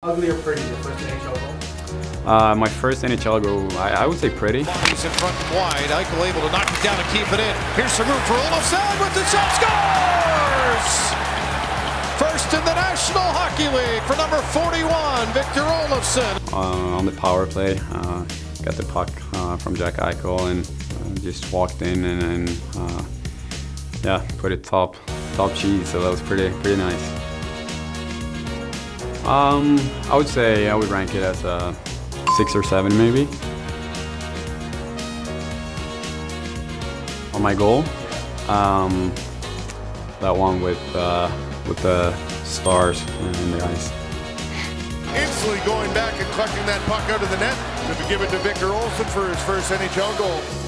Ugly or pretty, your first NHL goal? My first NHL goal, I would say pretty. He's in front and wide. Eichel able to knock it down and keep it in. Here's some room for Olofsson with the shot. Scores! First in the National Hockey League for number 41, Victor Olofsson. On the power play, got the puck from Jack Eichel and just walked in and yeah, put it top cheese. So that was pretty nice. I would say I would rank it as a 6 or 7 maybe. On my goal, that one with the stars in the ice. Instantly going back and collecting that puck out of the net to give it to Victor Olofsson for his first NHL goal.